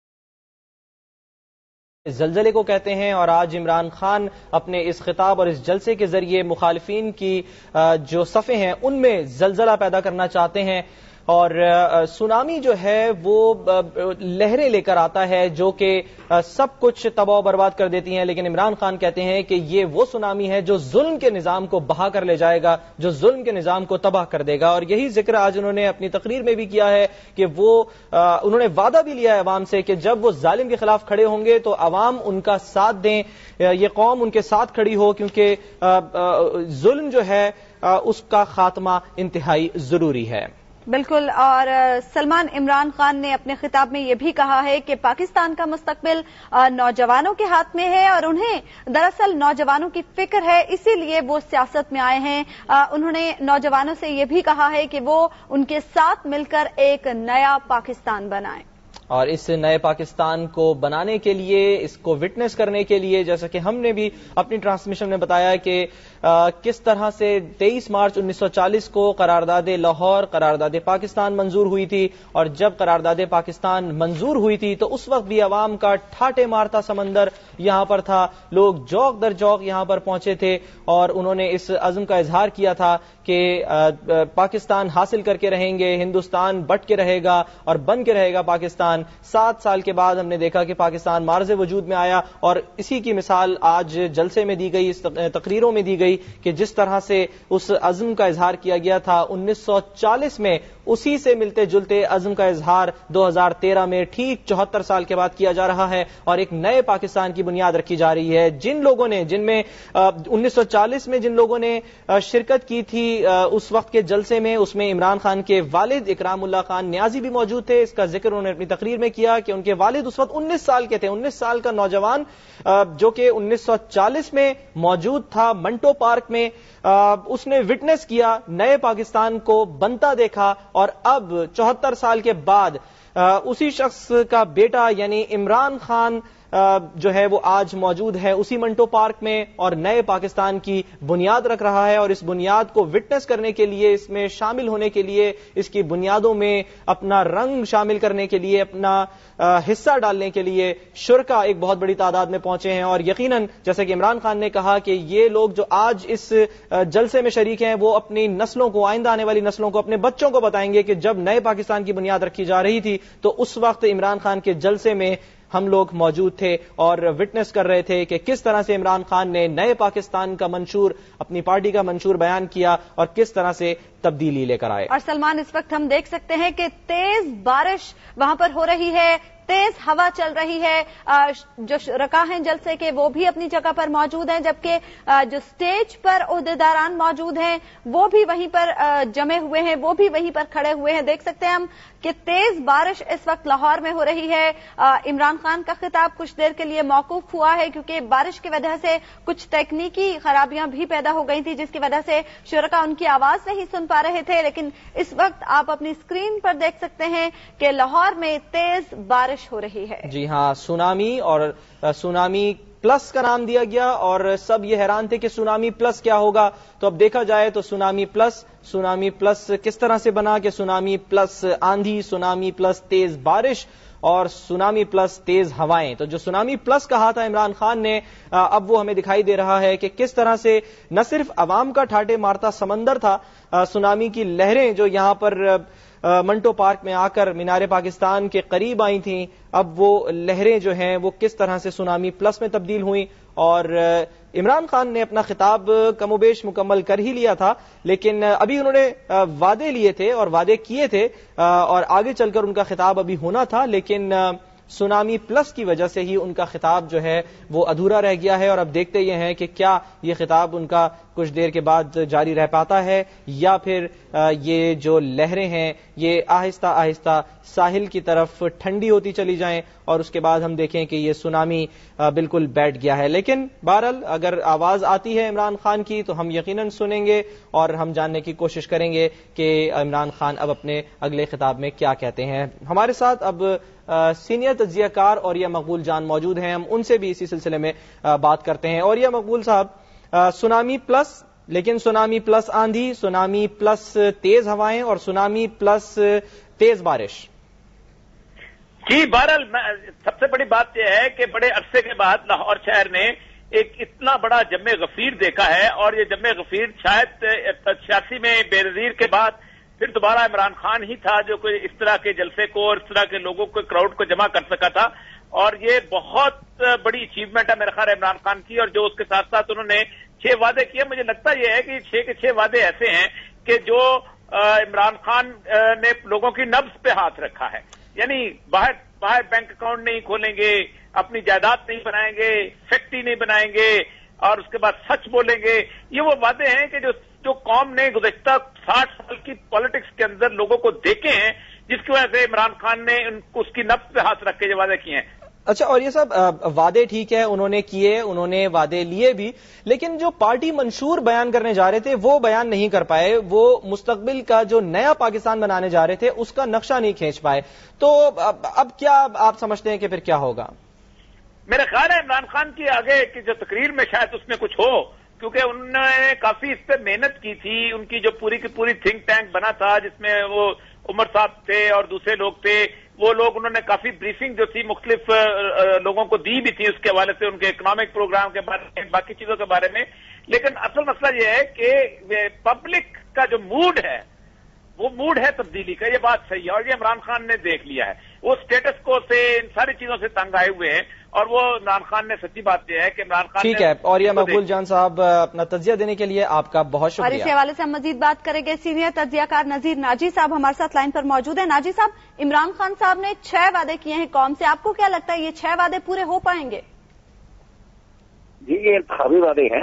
زلزلے کو کہتے ہیں, اور آج عمران خان اپنے اس خطاب اور اس جلسے کے ذریعے مخالفین کی جو صفیں ہیں ان میں زلزلہ پیدا کرنا چاہتے ہیں. اور سونامی جو ہے وہ لہریں لے کر آتا ہے جو کہ سب کچھ تباہ و برباد کر دیتی ہیں, لیکن عمران خان کہتے ہیں کہ یہ وہ سونامی ہے جو ظلم کے نظام کو بہا کر لے جائے گا, جو ظلم کے نظام کو تباہ کر دے گا. اور یہی ذکر آج انہوں نے اپنی تقریر میں بھی کیا ہے کہ وہ انہوں نے وعدہ بھی لیا ہے عوام سے کہ جب وہ ظالم کے خلاف کھڑے ہوں گے تو عوام ان کا ساتھ دیں, یہ قوم ان کے ساتھ کھڑی ہو, کیونکہ ظلم جو ہے اس کا خاتمہ انتہائی ضروری ہے. بالکل. اور سلمان, عمران خان نے اپنے خطاب میں یہ بھی کہا ہے کہ پاکستان کا مستقبل نوجوانوں کے ہاتھ میں ہے, اور انہیں دراصل نوجوانوں کی فکر ہے, اسی لیے وہ سیاست میں آئے ہیں. انہوں نے نوجوانوں سے یہ بھی کہا ہے کہ وہ ان کے ساتھ مل کر ایک نیا پاکستان بنائیں. اور اس نئے پاکستان کو بنانے کے لیے، اس کو وٹنس کرنے کے لیے، جیسا کہ ہم نے بھی اپنی ٹرانسمیشن میں بتایا کہ کس طرح سے تیئیس مارچ انیس سو چالیس کو قرارداد لاہور، قرارداد پاکستان منظور ہوئی تھی، اور جب قرارداد پاکستان منظور ہوئی تھی تو اس وقت بھی عوام کا ٹھاٹے مارتا سمندر یہاں پر تھا، لوگ جوق در جوق یہاں پر پہنچے تھے اور انہوں نے اس عزم کا اظہار کیا تھا کہ پاکستان حاصل کر کے رہیں گے، ہندوستان بٹ کے رہے گا اور بن کے رہے گا پاکستان۔ سات سال کے بعد ہم نے دیکھا کہ پاکستان معرض وجود میں آیا، اور اسی کی مثال آج جلسے میں دی گئی، اس تقریروں میں دی گئی کہ جس طرح سے اس عزم کا اظہار کیا گیا تھا انیس سو چالیس میں، اسی سے ملتے جلتے عزم کا اظہار دو ہزار تیرہ میں ٹھیک چوہتر سال کے بعد کیا جا رہا ہے، اور ایک نئے پاکستان کی بنیاد رکھی جا رہی ہے۔ جن لوگوں نے، جن میں انیس سو چالیس میں جن لوگوں نے شرکت کی تھی اس وقت کے جلسے میں، اس میں عمران خان کے والد اکرام اللہ خان نیازی بھی موجود تھے۔ اس کا ذکر انہوں نے اپنی تقریر میں کیا کہ ان کے والد اس وقت انیس سال کے تھے، انیس سال کا نوجوان جو کہ انیس سو چالیس میں موجود تھا منٹو پارک میں، اس نے وٹنس کیا، نئے پاکستان کو بنتا دیکھا، اور اب چوہتر سال کے بعد اسی شخص کا بیٹا یعنی عمران خان جو ہے وہ آج موجود ہے اسی منٹو پارک میں اور نئے پاکستان کی بنیاد رکھ رہا ہے، اور اس بنیاد کو وٹنس کرنے کے لیے، اس میں شامل ہونے کے لیے، اس کی بنیادوں میں اپنا رنگ شامل کرنے کے لیے، اپنا حصہ ڈالنے کے لیے شرکا ایک بہت بڑی تعداد میں پہنچے ہیں۔ اور یقیناً جیسے کہ عمران خان نے کہا کہ یہ لوگ جو آج اس جلسے میں شریک ہیں وہ اپنی نسلوں کو، آئندہ آنے والی نسلوں کو، اپنے بچوں کو بتائیں گے کہ جب نئے پاکستان کی بنیاد رکھی جا رہی تھی تو اس وقت عمران خان کے جلسے میں ہم لوگ موجود تھے اور وٹنس کر رہے تھے کہ کس طرح سے عمران خان نے نئے پاکستان کا منشور، اپنی پارٹی کا منشور بیان کیا اور کس طرح سے تبدیلی لے کر آئے۔ اور سلمان، اس وقت ہم دیکھ سکتے ہیں کہ تیز بارش وہاں پر ہو رہی ہے، تیز ہوا چل رہی ہے، جو شرکا ہیں جلسے کے وہ بھی اپنی جگہ پر موجود ہیں، جبکہ جو سٹیج پر عہدیداران موجود ہیں وہ بھی وہیں پر جمے ہوئے ہیں، وہ بھی وہیں پر کھڑے ہوئے ہیں۔ دیکھ سکتے ہیں ہم کہ تیز بارش اس وقت لاہور میں ہو رہی ہے۔ عمران خان کا خطاب کچھ دیر کے لیے موقوف ہوا ہے کیونکہ بارش کی وجہ سے کچھ تکنیکی خرابیاں بھی پیدا ہو گئی تھی، جس کی وجہ سے شرکا ان کی آواز نہیں سن پا رہے تھے۔ لیکن اس وقت آپ اپنی اسکرین پر دیکھ سکتے ہیں کہ لاہور میں تیز بارش ہو رہی ہے۔ جی ہاں، سونامی اور سونامی پلس کا نام دیا گیا اور سب یہ حیران تھے کہ سونامی پلس کیا ہوگا، تو اب دیکھا جائے تو سونامی پلس سونامی پلس کس طرح سے بنا کہ سونامی پلس آندھی، سونامی پلس تیز بارش اور سونامی پلس تیز ہوائیں۔ تو جو سونامی پلس کہا تھا عمران خان نے، اب وہ ہمیں دکھائی دے رہا ہے کہ کس طرح سے نہ صرف عوام کا ٹھاٹے مارتا سمندر تھا، سونامی کی لہریں جو یہاں پر منٹو پارک میں آ کر مینار پاکستان کے قریب آئی تھیں، اب وہ لہریں جو ہیں وہ کس طرح سے سونامی پلس میں تبدیل ہوئیں۔ اور عمران خان نے اپنا خطاب کم و بیش مکمل کر ہی لیا تھا، لیکن ابھی انہوں نے وعدے لیے تھے اور وعدے کیے تھے اور آگے چل کر ان کا خطاب ابھی ہونا تھا، لیکن سونامی پلس کی وجہ سے ہی ان کا خطاب جو ہے وہ ادھورا رہ گیا ہے، اور اب دیکھتے یہ ہیں کہ کیا یہ خطاب ان کا کچھ دیر کے بعد جاری رہ پاتا ہے یا پھر یہ جو لہریں ہیں یہ آہستہ آہستہ ساحل کی طرف ٹھنڈی ہوتی چلی جائیں اور اس کے بعد ہم دیکھیں کہ یہ سونامی بالکل بیٹھ گیا ہے۔ لیکن بہرحال اگر آواز آتی ہے عمران خان کی تو ہم یقیناً سنیں گے اور ہم جاننے کی کوشش کریں گے کہ عمران خان اب اپنے اگلے خطاب میں کیا کہتے ہیں۔ ہمارے ساتھ اب سینئر تجزیہ کار اوریہ مقبول جان موجود ہیں، ہم ان سے بھی اسی سلسلے میں بات کرتے ہیں۔ اوریہ مقبول صاحب، سونامی پلس، لیکن سونامی پلس آندھی، سونامی پلس تیز ہوائیں اور سونامی پلس تیز بارش۔ جی بہرحال سب سے بڑی بات یہ ہے کہ بڑے عرصے کے بعد لاہور شہر نے ایک اتنا بڑا جم غفیر دیکھا ہے، اور یہ جم غفیر شاید چھیاسی میں بے نظیر کے بعد پھر دوبارہ عمران خان ہی تھا جو کوئی اس طرح کے جلسے کو اور اس طرح کے لوگوں کو، کراؤڈ کو جمع کر سکا تھا، اور یہ بہت بڑی اچیومنٹ ہے میرے خیال عمران خان کی۔ اور جو اس کے ساتھ ساتھ انہوں نے چھ وعدے کیے، مجھے لگتا یہ ہے کہ چھ کے چھ وعدے ایسے ہیں کہ جو عمران خان نے لوگوں کی نبض پہ ہاتھ رکھا ہے، یعنی باہر باہر بینک اکاؤنٹ نہیں کھولیں گے، اپنی جائیداد نہیں بنائیں گے، فیکٹری نہیں بنائیں گے، اور اس کے بعد سچ بولیں گے۔ یہ وہ وعدے ہیں کہ جو جو قوم نے گزشتہ ساٹھ سال کی پالیٹکس کے اندر لوگوں کو دیکھے ہیں، جس کی وجہ سے عمران خان نے اس کی نبض پہ ہاتھ رکھ کے یہ وعدے کیے ہیں۔ اچھا، اور یہ سب وعدے ٹھیک ہے انہوں نے کیے، انہوں نے وعدے لیے بھی، لیکن جو پارٹی منشور بیان کرنے جا رہے تھے وہ بیان نہیں کر پائے، وہ مستقبل کا جو نیا پاکستان بنانے جا رہے تھے اس کا نقشہ نہیں کھینچ پائے، تو اب کیا آپ سمجھتے ہیں کہ پھر کیا ہوگا؟ میرا خیال ہے عمران خان کی آگے کی جو تقریر میں شاید اس میں کچھ ہو، کیونکہ انہوں نے کافی اس پہ محنت کی تھی، ان کی جو پوری کی پوری تھنک ٹینک بنا تھا جس میں وہ عمر صاحب تھے اور دوسرے لوگ تھے، وہ لوگ انہوں نے کافی بریفنگ جو تھی مختلف لوگوں کو دی بھی تھی اس کے حوالے سے، ان کے اکنامک پروگرام کے بارے میں، باقی چیزوں کے بارے میں، لیکن اصل مسئلہ یہ ہے کہ پبلک کا جو موڈ ہے وہ موڈ ہے تبدیلی کا، یہ بات صحیح ہے اور یہ عمران خان نے دیکھ لیا ہے، وہ اسٹیٹس کو سے ان ساری چیزوں سے تنگ آئے ہوئے ہیں، اور وہ عمران خان نے سچی بات یہ ہے کہ عمران خان ٹھیک ہے، اور یہ مقبول جان صاحب اپنا تجزیہ دینے کے لیے آپ کا بہت شکریہ۔ اور اس حوالے سے ہم مزید بات کریں گے، سینئر تجزیہ کار نذیر ناجی صاحب ہمارے ساتھ لائن پر موجود ہیں۔ ناجی صاحب، عمران خان صاحب نے چھ وعدے کیے ہیں قوم سے، آپ کو کیا لگتا ہے یہ چھ وعدے پورے ہو پائیں گے؟ جی، یہ انتخابی وعدے ہیں،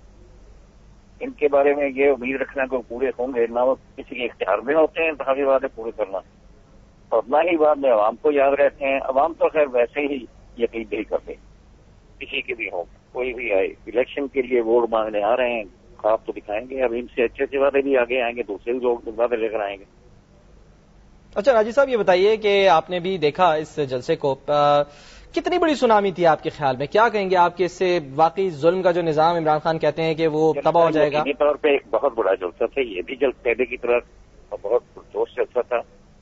ان کے بارے میں یہ امید رکھنا کہ پورے ہوں گے، نہ وہ کسی کے اختیار میں ہوتے ہیں انتخابی وعدے پورے کرنا، اور نہ ہی بعد میں عوام کو یاد رہتے ہیں۔ عوام تو خیر ویسے ہی یقین نہیں کرتے، کسی کے بھی ہو، کوئی بھی آئے، الیکشن کے لیے ووٹ مانگنے آ رہے ہیں، خواب تو دکھائیں گے، اب ان سے اچھے اچھے وعدے بھی آگے آئیں گے، دوسرے بھی لوگ وعدے لے کر آئیں گے۔ اچھا راجی صاحب، یہ بتائیے کہ آپ نے بھی دیکھا اس جلسے کو، کتنی بڑی سونامی تھی آپ کے خیال میں؟ کیا کہیں گے آپ کہ اس سے واقعی ظلم کا جو نظام عمران خان کہتے ہیں کہ وہ تباہ ہو جائے گا؟ یقینی طور پہ ایک بہت بڑا جلسہ تھا، یہ بھی جلد پہلے کی طرح بہت پرجوش جلسہ تھا،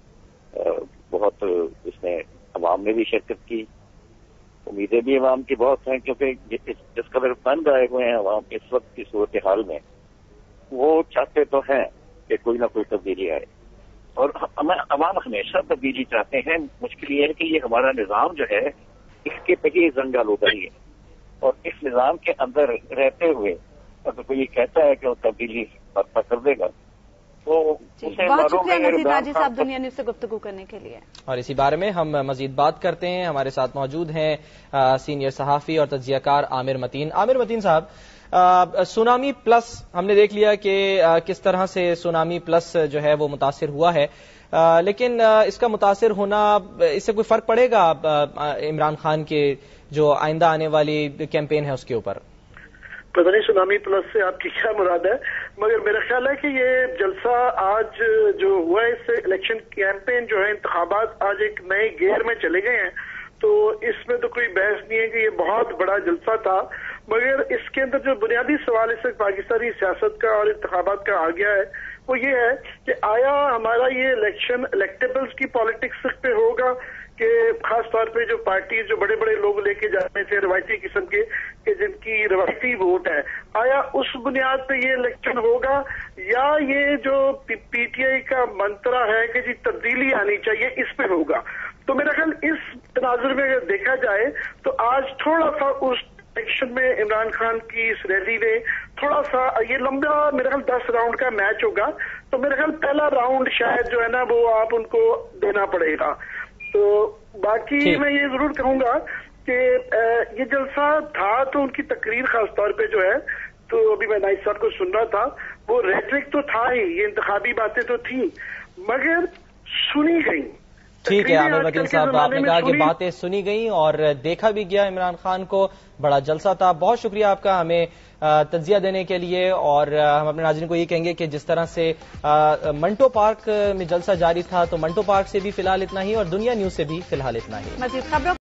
بہت اس میں عوام نے بھی شرکت کی، امیدیں بھی عوام کی بہت ہیں، کیونکہ جس قدر بند آئے ہوئے ہیں عوام اس وقت کی صورتحال میں، وہ چاہتے تو ہیں کہ کوئی نہ کوئی تبدیلی آئے، اور عوام ہمیشہ تبدیلی چاہتے ہیں۔ مشکل یہ ہے کہ یہ ہمارا نظام جو ہے اس کے پہلے زنگ آلودگی ہے، اور اس نظام کے اندر رہتے ہوئے اگر کوئی یہ کہتا ہے کہ وہ تبدیلی برپا کر دے گا تو اسے بہت شکریہ نذیر ناجی صاحب دنیا نیوز سے گفتگو کرنے کے لیے۔ اور اسی بارے میں ہم مزید بات کرتے ہیں، ہمارے ساتھ موجود ہیں سینئر صحافی اور تجزیہ کار عامر متین۔ عامر متین صاحب، سونامی پلس ہم نے دیکھ لیا کہ کس طرح سے سونامی پلس جو ہے وہ متاثر ہوا ہے، لیکن اس کا متاثر ہونا، اس سے کوئی فرق پڑے گا عمران خان کے جو آئندہ آنے والی کیمپین ہے اس کے اوپر؟ پتہ نہیں سونامی پلس سے آپ کی کیا مراد ہے، مگر میرا خیال ہے کہ یہ جلسہ آج جو ہوا ہے اس سے الیکشن کیمپین جو ہے، انتخابات آج ایک نئے گیئر میں چلے گئے ہیں، تو اس میں تو کوئی بحث نہیں ہے کہ یہ بہت بڑا جلسہ تھا، مگر اس کے اندر جو بنیادی سوال اس وقت پاکستانی سیاست کا اور انتخابات کا آ گیا ہے وہ یہ ہے کہ آیا ہمارا یہ الیکشن الیکٹیبلز کی پالیٹکس پہ ہوگا، کہ خاص طور پہ جو پارٹیز جو بڑے بڑے لوگ لے کے جانے تھے روایتی قسم کے کہ جن کی روایتی ووٹ ہے، آیا اس بنیاد پہ یہ الیکشن ہوگا، یا یہ جو پی ٹی آئی کا منترا ہے کہ جی تبدیلی آنی چاہیے اس پہ ہوگا؟ تو میرا خیال اس تناظر میں اگر دیکھا جائے تو آج تھوڑا سا اس الیکشن میں عمران خان کی اس ریلی نے تھوڑا سا، یہ لمبا میرا خیال دس راؤنڈ کا میچ ہوگا، تو میرا خیال پہلا راؤنڈ شاید جو ہے نا وہ آپ ان کو دینا پڑے گا۔ تو باقی میں یہ ضرور کہوں گا کہ یہ جلسہ تھا تو ان کی تقریر خاص طور پہ جو ہے، تو ابھی میں نائب صاحب کو سن رہا تھا، وہ ریٹرک تو تھا ہی، یہ انتخابی باتیں تو تھیں مگر سنی گئی۔ ٹھیک ہے عامر متین صاحب، آپ نے کہا کہ باتیں سنی گئیں اور دیکھا بھی گیا عمران خان کو، بڑا جلسہ تھا۔ بہت شکریہ آپ کا ہمیں تجزیہ دینے کے لیے، اور ہم اپنے ناظرین کو یہ کہیں گے کہ جس طرح سے منٹو پارک میں جلسہ جاری تھا تو منٹو پارک سے بھی فی الحال اتنا ہی، اور دنیا نیوز سے بھی فی الحال اتنا ہی۔ مزید خبروں